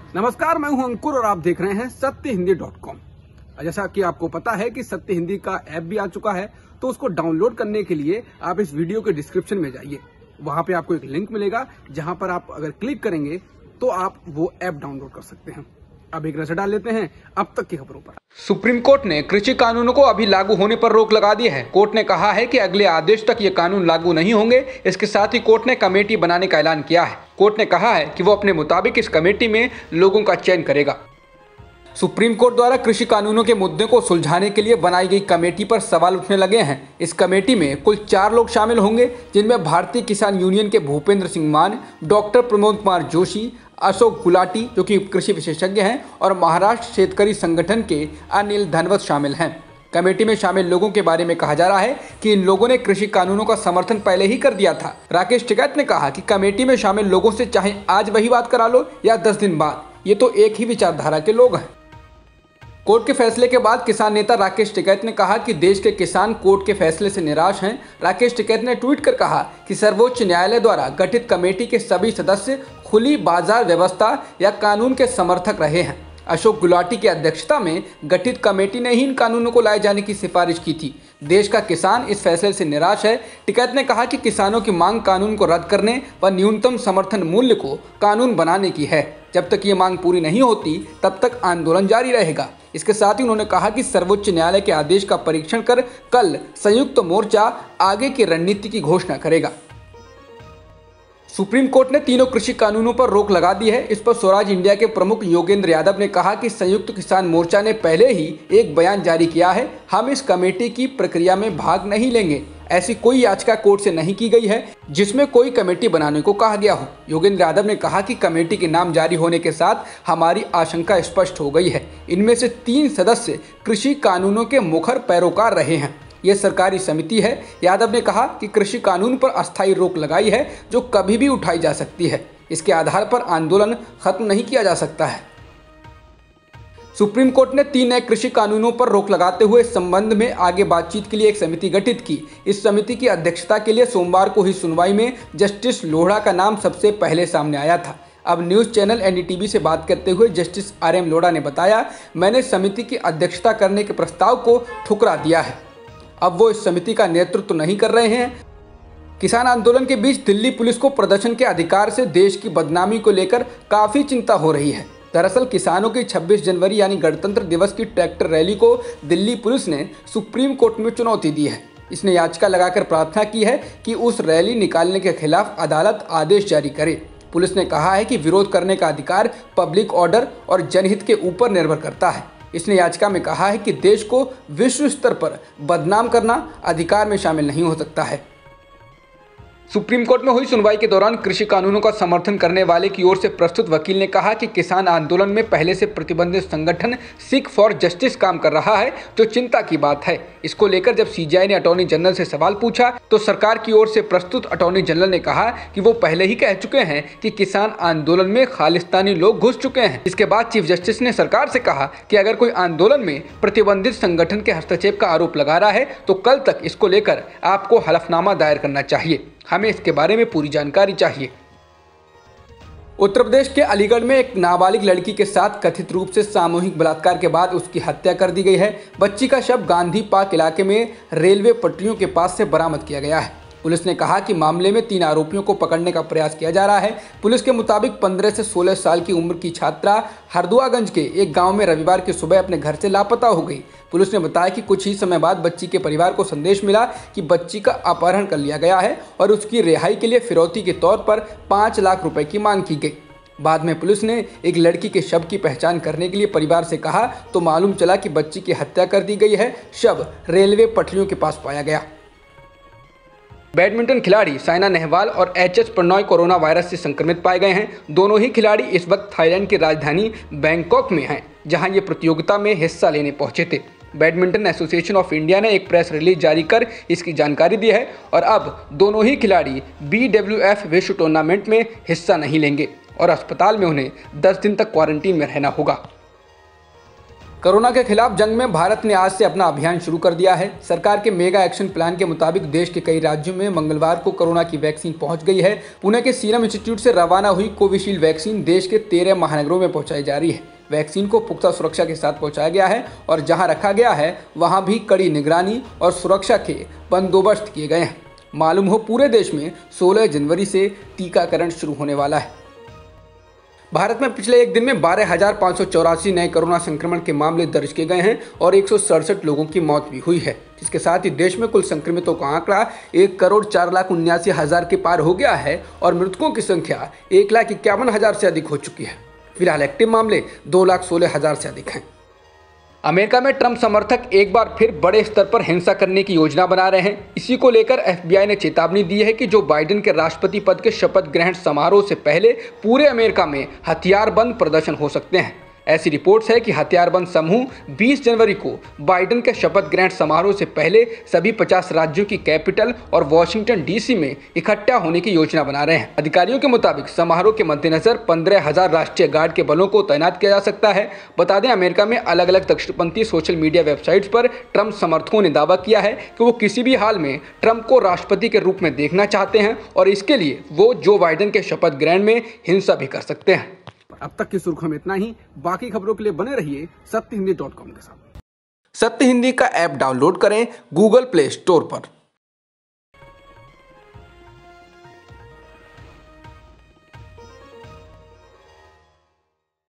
नमस्कार, मैं हूं अंकुर और आप देख रहे हैं सत्यहिंदी.com। जैसा कि आपको पता है कि सत्य हिंदी का ऐप भी आ चुका है, तो उसको डाउनलोड करने के लिए आप इस वीडियो के डिस्क्रिप्शन में जाइए। वहां पे आपको एक लिंक मिलेगा, जहां पर आप अगर क्लिक करेंगे तो आप वो ऐप डाउनलोड कर सकते हैं। अब एक नजर डाल लेते हैं अब तक की खबरों पर। सुप्रीम कोर्ट ने कृषि कानूनों को अभी लागू होने पर रोक लगा दी है। कोर्ट ने कहा है कि अगले आदेश तक ये कानून लागू नहीं होंगे। इसके साथ ही कोर्ट ने कमेटी बनाने का ऐलान किया है। कोर्ट ने कहा है कि वो अपने मुताबिक इस कमेटी में लोगों का चयन करेगा। सुप्रीम कोर्ट द्वारा कृषि कानूनों के मुद्दे को सुलझाने के लिए बनाई गई कमेटी पर सवाल उठने लगे हैं। इस कमेटी में कुल 4 लोग शामिल होंगे, जिनमें भारतीय किसान यूनियन के भूपेंद्र सिंह मान, डॉक्टर प्रमोद कुमार जोशी, अशोक गुलाटी जो कि कृषि विशेषज्ञ हैं, और महाराष्ट्र शेतकरी संगठन के अनिल धनवत शामिल हैं। कमेटी में शामिल लोगों के बारे में कहा जा रहा है कि इन लोगों ने कृषि कानूनों का समर्थन पहले ही कर दिया था। राकेश टिकैत ने कहा कि कमेटी में शामिल लोगों से चाहे आज वही बात करा लो या 10 दिन बाद, ये तो एक ही विचारधारा के लोग हैं। कोर्ट के फैसले के बाद किसान नेता राकेश टिकैत ने कहा कि देश के किसान कोर्ट के फैसले से निराश हैं। राकेश टिकैत ने ट्वीट कर कहा कि सर्वोच्च न्यायालय द्वारा गठित कमेटी के सभी सदस्य खुली बाजार व्यवस्था या कानून के समर्थक रहे हैं। अशोक गुलाटी की अध्यक्षता में गठित कमेटी ने ही इन कानूनों को लाए जाने की सिफारिश की थी। देश का किसान इस फैसले से निराश है। टिकैत ने कहा कि किसानों की मांग कानून को रद्द करने व न्यूनतम समर्थन मूल्य को कानून बनाने की है। जब तक ये मांग पूरी नहीं होती तब तक आंदोलन जारी रहेगा। इसके साथ ही उन्होंने कहा कि सर्वोच्च न्यायालय के आदेश का परीक्षण कर कल संयुक्त मोर्चा आगे की रणनीति की घोषणा करेगा। सुप्रीम कोर्ट ने तीनों कृषि कानूनों पर रोक लगा दी है। इस पर स्वराज इंडिया के प्रमुख योगेंद्र यादव ने कहा कि संयुक्त किसान मोर्चा ने पहले ही एक बयान जारी किया है, हम इस कमेटी की प्रक्रिया में भाग नहीं लेंगे। ऐसी कोई याचिका कोर्ट से नहीं की गई है जिसमें कोई कमेटी बनाने को कहा गया हो। योगेंद्र यादव ने कहा कि कमेटी के नाम जारी होने के साथ हमारी आशंका स्पष्ट हो गई है। इनमें से 3 सदस्य कृषि कानूनों के मुखर पैरोकार रहे हैं। यह सरकारी समिति है। यादव ने कहा कि कृषि कानून पर अस्थायी रोक लगाई है जो कभी भी उठाई जा सकती है। इसके आधार पर आंदोलन खत्म नहीं किया जा सकता है। सुप्रीम कोर्ट ने 3 नए कृषि कानूनों पर रोक लगाते हुए इस संबंध में आगे बातचीत के लिए एक समिति गठित की। इस समिति की अध्यक्षता के लिए सोमवार को हुई सुनवाई में जस्टिस लोढ़ा का नाम सबसे पहले सामने आया था। अब न्यूज़ चैनल एनडीटीवी से बात करते हुए जस्टिस आरएम लोढ़ा ने बताया, मैंने समिति की अध्यक्षता करने के प्रस्ताव को ठुकरा दिया है। अब वो इस समिति का नेतृत्व नहीं कर रहे हैं। किसान आंदोलन के बीच दिल्ली पुलिस को प्रदर्शन के अधिकार से देश की बदनामी को लेकर काफ़ी चिंता हो रही है। दरअसल किसानों की 26 जनवरी यानी गणतंत्र दिवस की ट्रैक्टर रैली को दिल्ली पुलिस ने सुप्रीम कोर्ट में चुनौती दी है। इसने याचिका लगाकर प्रार्थना की है कि उस रैली निकालने के खिलाफ अदालत आदेश जारी करे। पुलिस ने कहा है कि विरोध करने का अधिकार पब्लिक ऑर्डर और जनहित के ऊपर निर्भर करता है। इसने याचिका में कहा है कि देश को विश्व स्तर पर बदनाम करना अधिकार में शामिल नहीं हो सकता है। सुप्रीम कोर्ट में हुई सुनवाई के दौरान कृषि कानूनों का समर्थन करने वाले की ओर से प्रस्तुत वकील ने कहा कि किसान आंदोलन में पहले से प्रतिबंधित संगठन सिख फॉर जस्टिस काम कर रहा है, जो चिंता की बात है। इसको लेकर जब सीजीआई ने अटॉर्नी जनरल से सवाल पूछा तो सरकार की ओर से प्रस्तुत अटॉर्नी जनरल ने कहा कि वो पहले ही कह चुके हैं कि किसान आंदोलन में खालिस्तानी लोग घुस चुके हैं। इसके बाद चीफ जस्टिस ने सरकार से कहा कि अगर कोई आंदोलन में प्रतिबंधित संगठन के हस्तक्षेप का आरोप लगा रहा है तो कल तक इसको लेकर आपको हलफनामा दायर करना चाहिए। हमें इसके बारे में पूरी जानकारी चाहिए। उत्तर प्रदेश के अलीगढ़ में एक नाबालिग लड़की के साथ कथित रूप से सामूहिक बलात्कार के बाद उसकी हत्या कर दी गई है। बच्ची का शव गांधी पार्क इलाके में रेलवे पटरियों के पास से बरामद किया गया है। पुलिस ने कहा कि मामले में 3 आरोपियों को पकड़ने का प्रयास किया जा रहा है। पुलिस के मुताबिक 15 से 16 साल की उम्र की छात्रा हरदुआगंज के एक गांव में रविवार की सुबह अपने घर से लापता हो गई। पुलिस ने बताया कि कुछ ही समय बाद बच्ची के परिवार को संदेश मिला कि बच्ची का अपहरण कर लिया गया है और उसकी रिहाई के लिए फिरौती के तौर पर 5 लाख रुपए की मांग की गई। बाद में पुलिस ने एक लड़की के शव की पहचान करने के लिए परिवार से कहा तो मालूम चला कि बच्ची की हत्या कर दी गई है। शव रेलवे पटरियों के पास पाया गया। बैडमिंटन खिलाड़ी साइना नेहवाल और एचएस प्रणॉय कोरोना वायरस से संक्रमित पाए गए हैं। दोनों ही खिलाड़ी इस वक्त थाईलैंड की राजधानी बैंकॉक में हैं, जहां ये प्रतियोगिता में हिस्सा लेने पहुंचे थे। बैडमिंटन एसोसिएशन ऑफ इंडिया ने एक प्रेस रिलीज जारी कर इसकी जानकारी दी है और अब दोनों ही खिलाड़ी BWF विश्व टूर्नामेंट में हिस्सा नहीं लेंगे और अस्पताल में उन्हें 10 दिन तक क्वारंटीन में रहना होगा। कोरोना के खिलाफ जंग में भारत ने आज से अपना अभियान शुरू कर दिया है। सरकार के मेगा एक्शन प्लान के मुताबिक देश के कई राज्यों में मंगलवार को कोरोना की वैक्सीन पहुंच गई है। पुणे के सीरम इंस्टीट्यूट से रवाना हुई कोविशील्ड वैक्सीन देश के 13 महानगरों में पहुंचाई जा रही है। वैक्सीन को पुख्ता सुरक्षा के साथ पहुंचाया गया है और जहां रखा गया है वहां भी कड़ी निगरानी और सुरक्षा के बंदोबस्त किए गए हैं। मालूम हो पूरे देश में 16 जनवरी से टीकाकरण शुरू होने वाला है। भारत में पिछले एक दिन में 12,584 नए कोरोना संक्रमण के मामले दर्ज किए गए हैं और 167 लोगों की मौत भी हुई है, जिसके साथ ही देश में कुल संक्रमितों का आंकड़ा 1,04,79,000 के पार हो गया है और मृतकों की संख्या 1,51,000 से अधिक हो चुकी है। फिलहाल एक्टिव मामले 2,16,000 से अधिक हैं। अमेरिका में ट्रंप समर्थक एक बार फिर बड़े स्तर पर हिंसा करने की योजना बना रहे हैं। इसी को लेकर FBI ने चेतावनी दी है कि जो बाइडेन के राष्ट्रपति पद के शपथ ग्रहण समारोह से पहले पूरे अमेरिका में हथियारबंद प्रदर्शन हो सकते हैं। ऐसी रिपोर्ट्स है कि हथियारबंद समूह 20 जनवरी को बाइडेन के शपथ ग्रहण समारोह से पहले सभी 50 राज्यों की कैपिटल और वॉशिंगटन DC में इकट्ठा होने की योजना बना रहे हैं। अधिकारियों के मुताबिक समारोह के मद्देनजर 15,000 राष्ट्रीय गार्ड के बलों को तैनात किया जा सकता है। बता दें, अमेरिका में अलग अलग दक्षिणपंथी सोशल मीडिया वेबसाइट्स पर ट्रंप समर्थकों ने दावा किया है कि वो किसी भी हाल में ट्रंप को राष्ट्रपति के रूप में देखना चाहते हैं और इसके लिए वो जो बाइडेन के शपथ ग्रहण में हिंसा भी कर सकते हैं। अब तक की सुर्खियों में इतना ही। बाकी खबरों के लिए बने रहिए सत्यहिंदी.com के साथ। सत्य हिंदी का ऐप डाउनलोड करें गूगल प्ले स्टोर पर।